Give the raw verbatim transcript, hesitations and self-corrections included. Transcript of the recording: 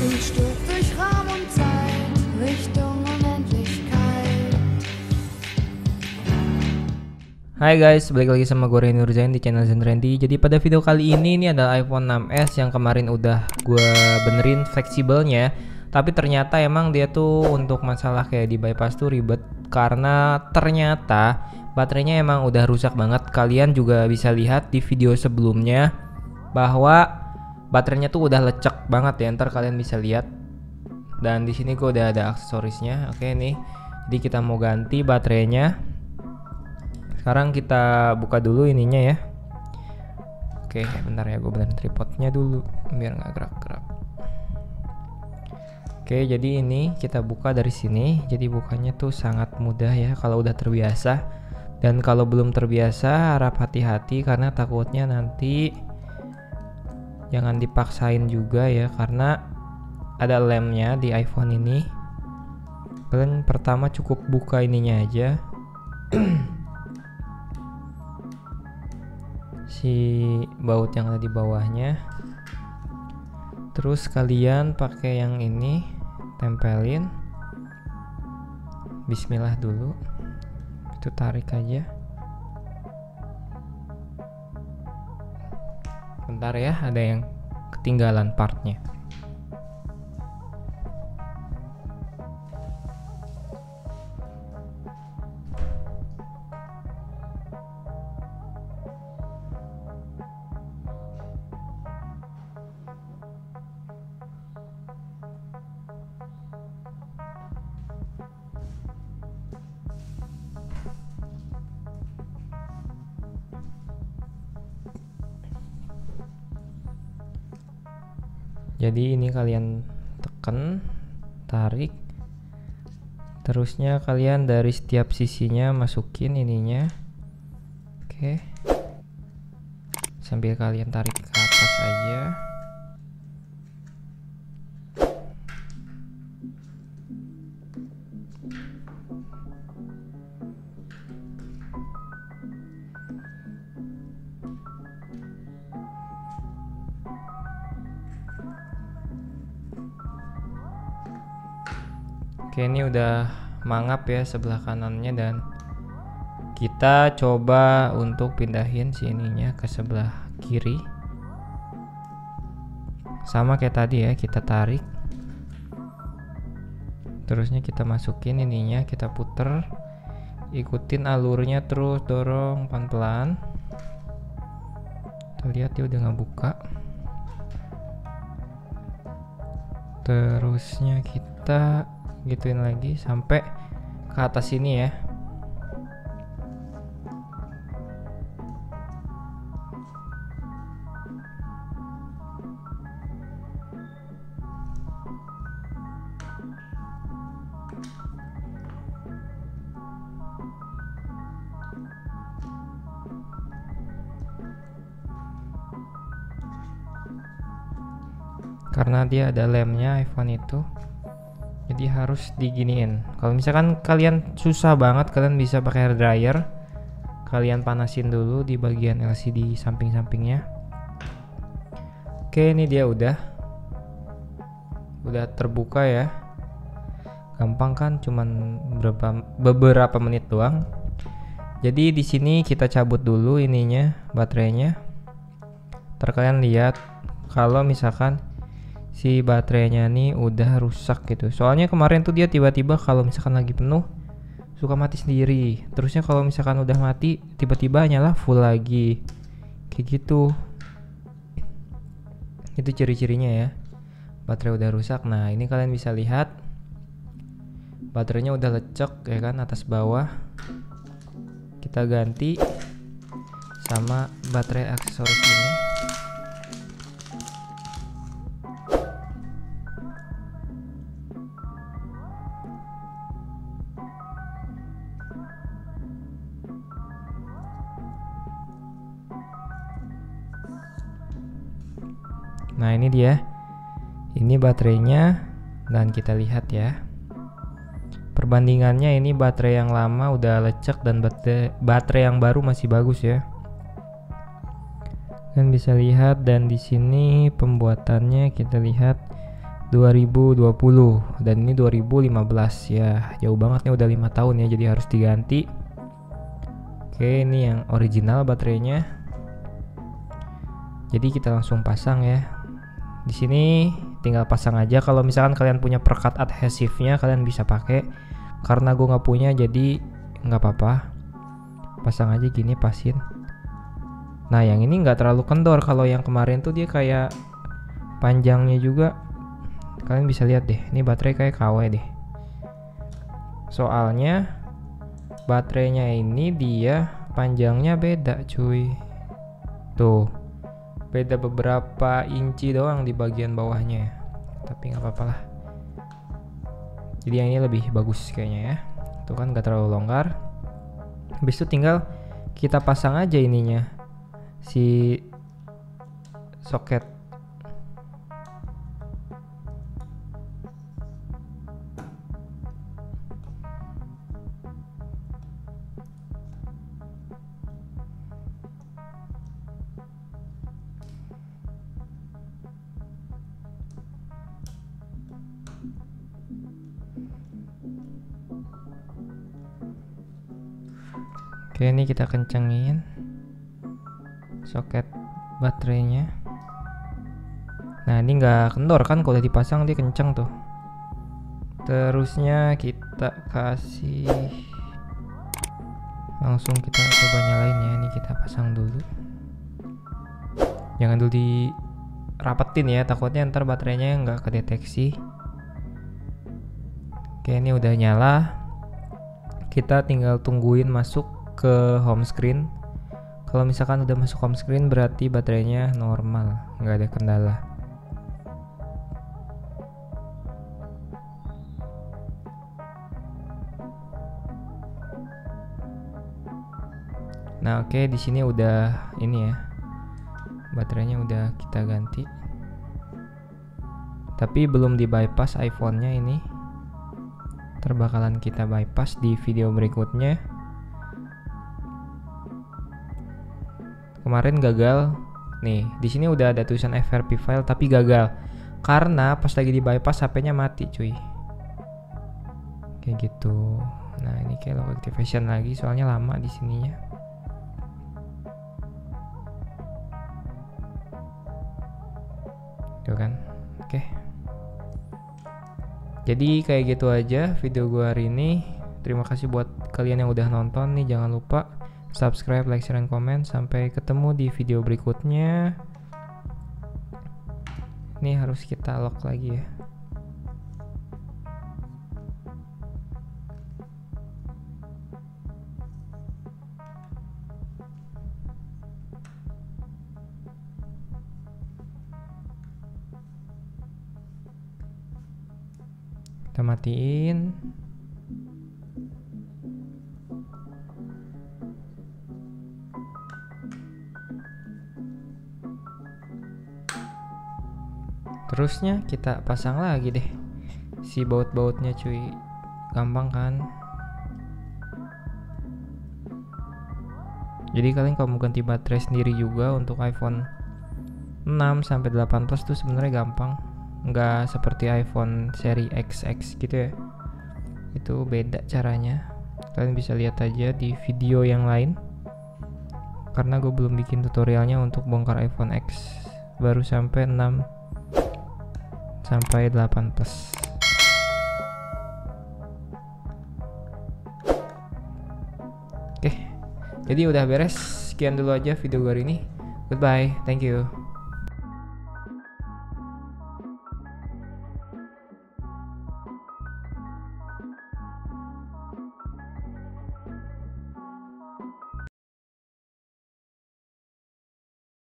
und stürzt durch Raum und Zeit Richtung Unendlichkeit. Hai guys, balik lagi sama gue Reni Nurzain di channel Zen Randy. Jadi pada video kali ini ini adalah iPhone enam S yang kemarin udah gue benerin fleksibelnya. Tapi ternyata emang dia tuh untuk masalah kayak di bypass tuh ribet, karena ternyata baterainya emang udah rusak banget. Kalian juga bisa lihat di video sebelumnya bahwa baterainya tuh udah lecek banget ya. Ntar kalian bisa lihat. Dan di sini gue udah ada aksesorisnya. Oke nih, jadi kita mau ganti baterainya. Sekarang kita buka dulu ininya ya. Oke, bentar ya, gue benerin tripodnya dulu biar nggak gerak-gerak. Oke, jadi ini kita buka dari sini. Jadi bukanya tuh sangat mudah ya kalau udah terbiasa. Dan kalau belum terbiasa harap hati-hati, karena takutnya nanti jangan dipaksain juga ya, karena ada lemnya di iPhone ini. Kalian pertama cukup buka ininya aja. Si baut yang ada di bawahnya. Terus kalian pakai yang ini, tempelin. Bismillah dulu. Itu tarik aja. Bentar ya, ada yang ketinggalan partnya. Jadi ini kalian tekan, tarik, terusnya kalian dari setiap sisinya masukin ininya. Oke, sambil kalian tarik ke atas aja. Oke, ini udah mangap ya sebelah kanannya, dan kita coba untuk pindahin sininya ke sebelah kiri. Sama kayak tadi ya, kita tarik. Terusnya kita masukin ininya, kita puter. Ikutin alurnya terus, dorong pelan-pelan. Kita lihat dia udah ngebuka. Terusnya kita gituin lagi sampai ke atas sini ya. Karena dia ada lemnya iPhone itu, jadi harus diginiin. Kalau misalkan kalian susah banget, kalian bisa pakai hair dryer. Kalian panasin dulu di bagian L C D samping-sampingnya. Oke, ini dia udah udah terbuka ya. Gampang kan, cuman beberapa beberapa menit doang. Jadi di sini kita cabut dulu ininya, baterainya. Ntar kalian lihat kalau misalkan si baterainya nih udah rusak gitu. Soalnya kemarin tuh dia tiba-tiba kalau misalkan lagi penuh suka mati sendiri. Terusnya kalau misalkan udah mati tiba-tiba nyala full lagi. Kayak gitu. Itu ciri-cirinya ya. Baterai udah rusak. Nah, ini kalian bisa lihat baterainya udah lecek ya kan, atas bawah. Kita ganti sama baterai aksesoris ini. Nah, ini dia. Ini baterainya, dan kita lihat ya. Perbandingannya ini baterai yang lama udah lecek dan baterai, baterai yang baru masih bagus ya. Kalian bisa lihat, dan di sini pembuatannya kita lihat dua ribu dua puluh dan ini dua ribu lima belas ya, jauh banget nih, udah lima tahun ya, jadi harus diganti. Oke, ini yang original baterainya. Jadi kita langsung pasang ya. Di sini tinggal pasang aja. Kalau misalkan kalian punya perekat adhesifnya kalian bisa pakai. Karena gue nggak punya jadi nggak apa-apa. Pasang aja gini, pasin. Nah yang ini nggak terlalu kendor. Kalau yang kemarin tuh dia kayak panjangnya juga. Kalian bisa lihat deh, ini baterai kayak K W deh. Soalnya baterainya ini dia panjangnya beda cuy. Tuh, beda beberapa inci doang di bagian bawahnya ya. Tapi nggak apa-apa lah. Jadi yang ini lebih bagus kayaknya ya. Tuh kan nggak terlalu longgar. Habis itu tinggal kita pasang aja ininya, si soket. Oke, ini kita kencengin soket baterainya. Nah ini nggak kendor kan, kalau udah dipasang dia kenceng tuh. Terusnya kita kasih, langsung kita coba nyalain ya. Ini kita pasang dulu, jangan dulu dirapetin ya, takutnya ntar baterainya nggak kedeteksi. Oke, ini udah nyala. Kita tinggal tungguin masuk ke home screen. Kalau misalkan udah masuk home screen berarti baterainya normal, nggak ada kendala. Nah oke, di sini udah ini ya, baterainya udah kita ganti. Tapi belum di bypass iPhone-nya ini. Terbakalan kita bypass di video berikutnya. Kemarin gagal. Nih, di sini udah ada tulisan F R P file tapi gagal. Karena pas lagi di bypass H P-nya mati, cuy. Kayak gitu. Nah, ini kayak lock activation lagi soalnya lama di sininya. Tuh kan. Oke. Jadi kayak gitu aja video gua hari ini. Terima kasih buat kalian yang udah nonton nih, jangan lupa subscribe, like, share, dan komen. Sampai ketemu di video berikutnya. Ini harus kita lock lagi ya. Kita matiin. Terusnya kita pasang lagi deh si baut-bautnya cuy. Gampang kan? Jadi kalian kalau mau ganti baterai sendiri juga untuk iPhone enam sampai delapan plus tuh sebenarnya gampang. Nggak seperti iPhone seri X X gitu ya. Itu beda caranya. Kalian bisa lihat aja di video yang lain. Karena gue belum bikin tutorialnya untuk bongkar iPhone X. Baru sampai enam sampai delapan plus. Oke, jadi udah beres. Sekian dulu aja video gue hari ini. Goodbye, thank you.